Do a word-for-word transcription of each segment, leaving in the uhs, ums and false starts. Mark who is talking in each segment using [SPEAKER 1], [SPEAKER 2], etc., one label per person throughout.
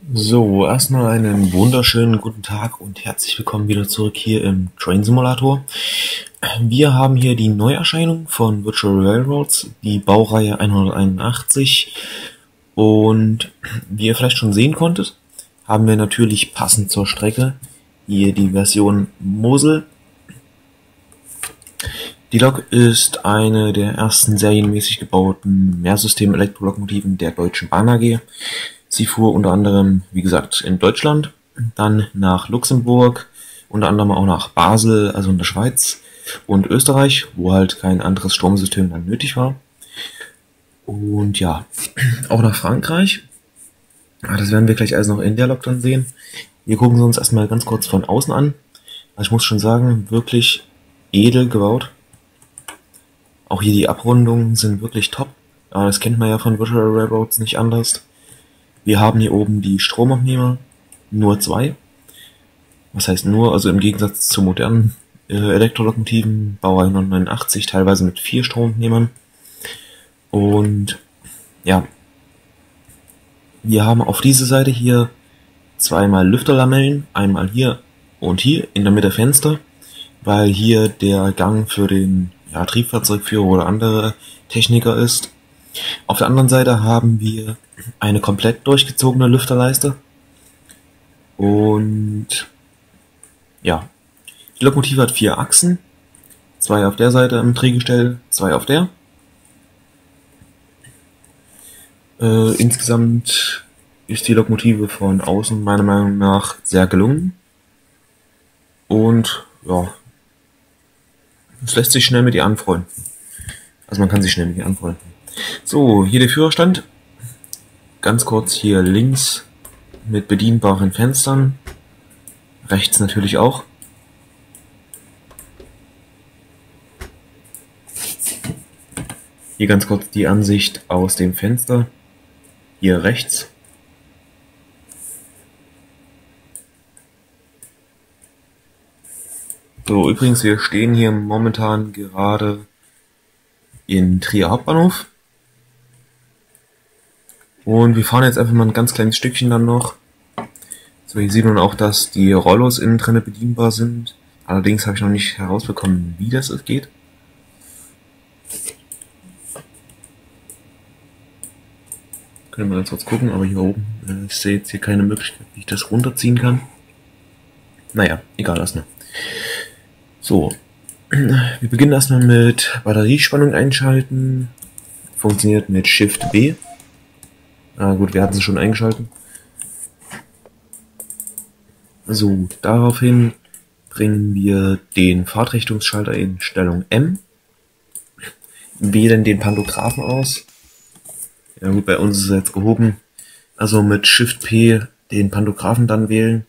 [SPEAKER 1] So, erstmal einen wunderschönen guten Tag und herzlich willkommen wieder zurück hier im Train Simulator. Wir haben hier die Neuerscheinung von Virtual Railroads, die Baureihe hunderteinundachtzig. Und wie ihr vielleicht schon sehen konntet, haben wir natürlich passend zur Strecke hier die Version Mosel. Die Lok ist eine der ersten serienmäßig gebauten Mehrsystem-Elektrolokomotiven der Deutschen Bahn A G. Sie fuhr unter anderem, wie gesagt, in Deutschland, dann nach Luxemburg, unter anderem auch nach Basel, also in der Schweiz und Österreich, wo halt kein anderes Stromsystem dann nötig war. Und ja, auch nach Frankreich. Das werden wir gleich alles noch in der Lok dann sehen. Wir gucken sie uns erstmal ganz kurz von außen an. Also ich muss schon sagen, wirklich edel gebaut. Auch hier die Abrundungen sind wirklich top. Aber das kennt man ja von Virtual Railroads nicht anders. Wir haben hier oben die Stromabnehmer, nur zwei. Was heißt nur, also im Gegensatz zu modernen äh, Elektrolokomotiven, Baureihe hundertneunundachtzig, teilweise mit vier Stromabnehmern. Und ja, wir haben auf dieser Seite hier zweimal Lüfterlamellen, einmal hier und hier in der Mitte Fenster, weil hier der Gang für den ja, Triebfahrzeugführer oder andere Techniker ist. Auf der anderen Seite haben wir eine komplett durchgezogene Lüfterleiste. Und ja, die Lokomotive hat vier Achsen. Zwei auf der Seite im Drehgestell, zwei auf der. Äh, insgesamt ist die Lokomotive von außen meiner Meinung nach sehr gelungen. Und ja, es lässt sich schnell mit ihr anfreunden. Also man kann sich schnell mit ihr anfreunden. So, hier der Führerstand. Ganz kurz hier links mit bedienbaren Fenstern. Rechts natürlich auch. Hier ganz kurz die Ansicht aus dem Fenster. Hier rechts. So, übrigens, wir stehen hier momentan gerade in Trier Hauptbahnhof. Und wir fahren jetzt einfach mal ein ganz kleines Stückchen dann noch. So, hier sieht man auch, dass die Rollos innen drin bedienbar sind. Allerdings habe ich noch nicht herausbekommen, wie das geht. Können wir ganz kurz gucken, aber hier oben, äh, ich sehe jetzt hier keine Möglichkeit, wie ich das runterziehen kann. Naja, egal, lass mal. So, wir beginnen erstmal mit Batteriespannung einschalten. Funktioniert mit Shift B. Ah gut, wir hatten sie schon eingeschaltet. So, daraufhin bringen wir den Fahrtrichtungsschalter in Stellung M. Wählen den Pantographen aus. Ja gut, bei uns ist er jetzt gehoben. Also mit Shift P den Pantographen dann wählen.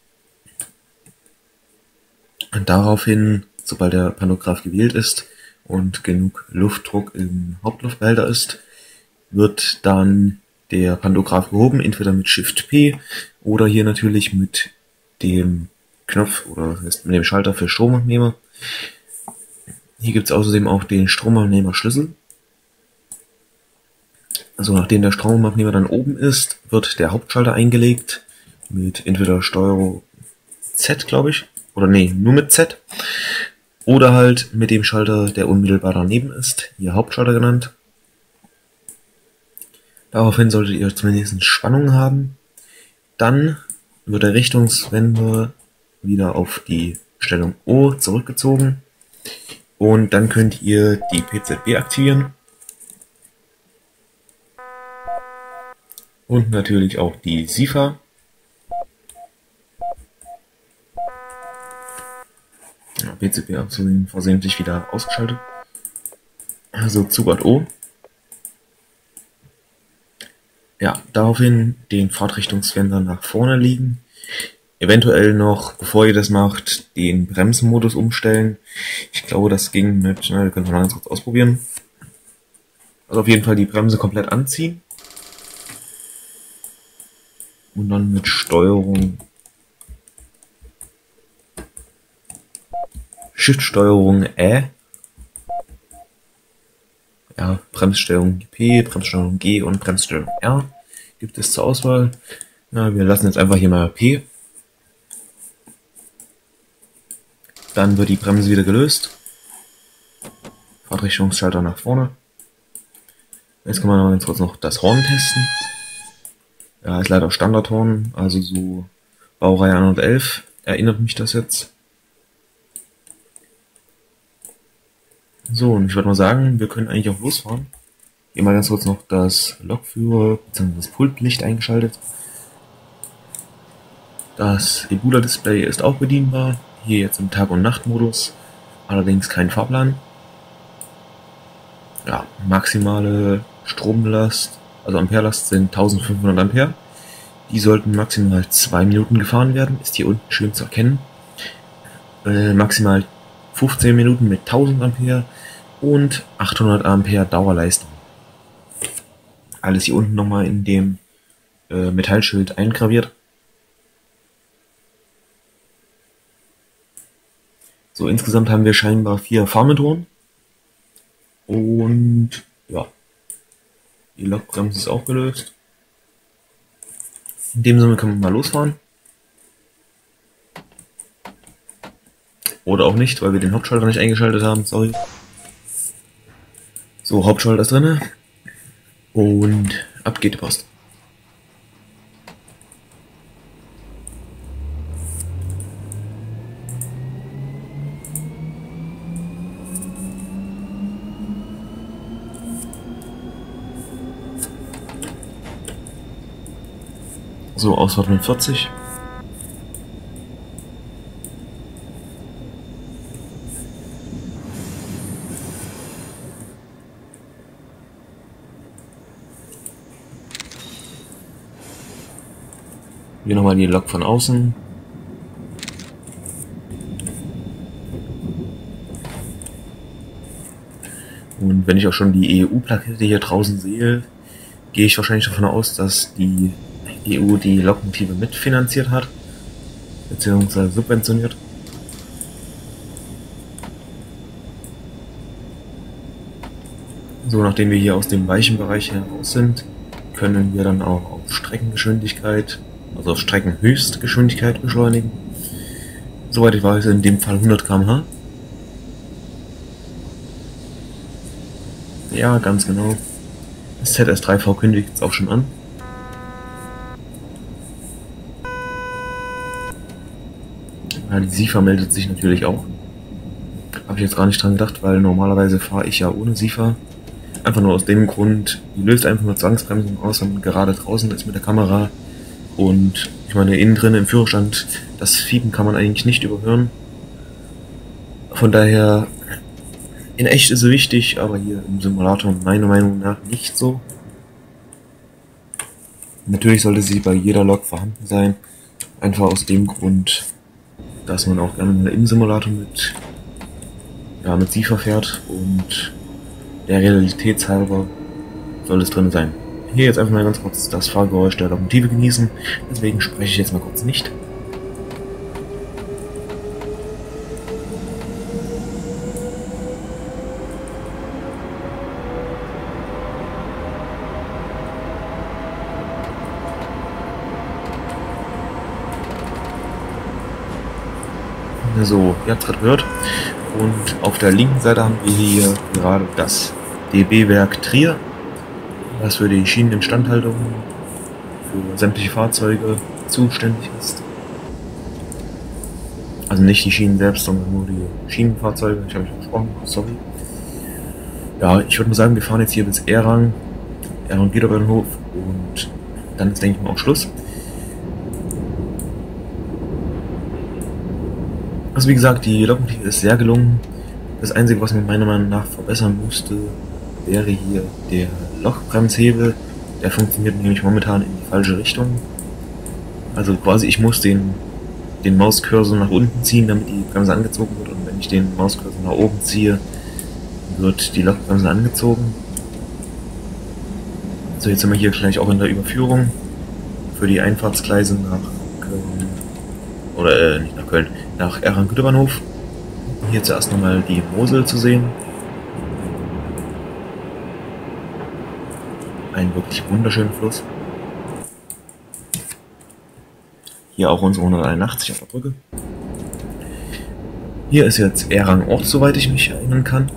[SPEAKER 1] Und daraufhin, sobald der Pantograph gewählt ist und genug Luftdruck im Hauptluftbehälter ist, wird dann der Pantograph gehoben, entweder mit Shift P oder hier natürlich mit dem Knopf oder das heißt mit dem Schalter für Stromabnehmer. Hier gibt es außerdem auch den Stromabnehmer-Schlüssel. Also nachdem der Stromabnehmer dann oben ist, wird der Hauptschalter eingelegt mit entweder Steuerung Z, glaube ich, oder nee, nur mit Z. Oder halt mit dem Schalter, der unmittelbar daneben ist, hier Hauptschalter genannt. Daraufhin solltet ihr zumindest Spannung haben. Dann wird der Richtungswender wieder auf die Stellung O zurückgezogen. Und dann könnt ihr die P Z B aktivieren. Und natürlich auch die S I F A. Ja, P Z B außerdem versehentlich wieder ausgeschaltet. Also Zugart O. Ja, daraufhin den Fahrtrichtungswender nach vorne liegen. Eventuell noch, bevor ihr das macht, den Bremsenmodus umstellen. Ich glaube, das ging mit, na, wir können mal ganz kurz ausprobieren. Also auf jeden Fall die Bremse komplett anziehen. Und dann mit Steuerung, Shift-Steuerung Ä. Ja, Bremssteuerung P, Bremssteuerung G und Bremssteuerung R gibt es zur Auswahl. Na, wir lassen jetzt einfach hier mal P. Dann wird die Bremse wieder gelöst. Fahrtrichtungsschalter nach vorne. Jetzt kann man noch ganz kurz noch das Horn testen. Ja, ist leider Standardhorn, also so Baureihe hundertelf. Erinnert mich das jetzt. So, und ich würde mal sagen, wir können eigentlich auch losfahren. Hier mal ganz kurz noch das Lokführer bzw. das Pultlicht eingeschaltet. Das Ebula-Display ist auch bedienbar. Hier jetzt im Tag- und Nachtmodus. Allerdings kein Fahrplan. Ja, maximale Stromlast, also Amperelast sind eintausendfünfhundert Ampere. Die sollten maximal zwei Minuten gefahren werden. Ist hier unten schön zu erkennen. Äh, maximal fünfzehn Minuten mit tausend Ampere und achthundert Ampere Dauerleistung. Alles hier unten nochmal in dem äh, Metallschild eingraviert. So, insgesamt haben wir scheinbar vier Fahrmethoden. Und ja, die Lokbremse ist auch gelöst. In dem Sinne können wir mal losfahren. Oder auch nicht, weil wir den Hauptschalter nicht eingeschaltet haben, sorry. So, Hauptschalter ist drin. Und ab geht die Post. So, Ausfahrt fünfundvierzig. Hier nochmal die Lok von außen. Und wenn ich auch schon die E U-Plakette hier draußen sehe, gehe ich wahrscheinlich davon aus, dass die E U die Lokmotive mitfinanziert hat, beziehungsweise subventioniert. So, nachdem wir hier aus dem weichen Bereich heraus sind, können wir dann auch auf Streckengeschwindigkeit, also auf Streckenhöchstgeschwindigkeit beschleunigen. Soweit ich weiß, in dem Fall hundert Kilometer pro Stunde. Ja, ganz genau. Das Z S drei V kündigt es auch schon an. Ja, die SIFA meldet sich natürlich auch. Habe ich jetzt gar nicht dran gedacht, weil normalerweise fahre ich ja ohne SIFA. Einfach nur aus dem Grund, die löst einfach nur Zwangsbremsung aus, wenn man gerade draußen ist mit der Kamera. Und ich meine, innen drin im Führerstand, das Fiepen kann man eigentlich nicht überhören. Von daher, in echt ist sie wichtig, aber hier im Simulator meiner Meinung nach nicht so. Natürlich sollte sie bei jeder Lok vorhanden sein. Einfach aus dem Grund, dass man auch gerne mal im Simulator mit, ja, mit SIFA fährt und der Realitätshalber soll es drin sein. Hier jetzt einfach mal ganz kurz das Fahrgeräusch der Lokomotive genießen, deswegen spreche ich jetzt mal kurz nicht. So, ihr habt es gerade gehört. Und auf der linken Seite haben wir hier gerade das D B-Werk Trier, was für die Schieneninstandhaltung für sämtliche Fahrzeuge zuständig ist. Also nicht die Schienen selbst, sondern nur die Schienenfahrzeuge. Ich habe mich versprochen, sorry. Ja, ich würde mal sagen, wir fahren jetzt hier bis Errang, Errang-Güterbahnhof und dann ist, denke ich mal, auch Schluss. Also wie gesagt, die Lokomotive ist sehr gelungen. Das Einzige, was man meiner Meinung nach verbessern müsste, wäre hier der Lokbremshebel. Der funktioniert nämlich momentan in die falsche Richtung. Also quasi, ich muss den, den Mauscursor nach unten ziehen, damit die Bremse angezogen wird. Und wenn ich den Mauscursor nach oben ziehe, wird die Lokbremse angezogen. So, jetzt sind wir hier gleich auch in der Überführung für die Einfahrtsgleise nach Köln. Oder äh, nicht nach Köln, nach Errang-Güterbahnhof. Hier zuerst nochmal die Mosel zu sehen. Ein wirklich wunderschöner Fluss. Hier auch unsere hunderteinundachtzig auf der Brücke. Hier ist jetzt Errang Ort, soweit ich mich erinnern kann.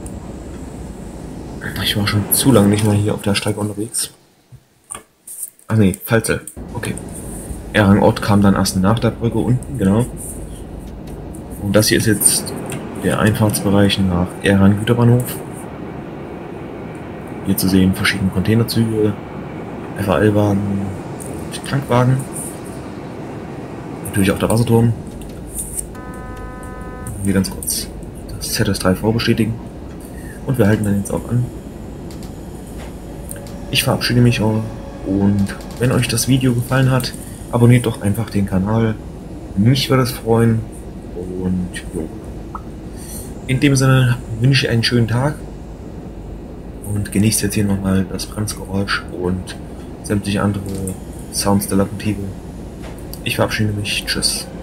[SPEAKER 1] Ich war schon zu lange nicht mehr hier auf der Strecke unterwegs. Ach nee, Pfalzel. Okay. Errang Ort kam dann erst nach der Brücke unten, genau. Und das hier ist jetzt der Einfahrtsbereich nach Errang Güterbahnhof. Hier zu sehen verschiedene Containerzüge, F A L-Wagen, Tankwagen. Natürlich auch der Wasserturm. Hier ganz kurz das Z S drei V bestätigen. Und wir halten dann jetzt auch an. Ich verabschiede mich auch. Und wenn euch das Video gefallen hat, abonniert doch einfach den Kanal. Mich würde es freuen. Und jo. In dem Sinne wünsche ich einen schönen Tag. Und genießt jetzt hier nochmal das Bremsgeräusch und sämtliche andere Sounds der Lokomotive. Ich verabschiede mich. Tschüss.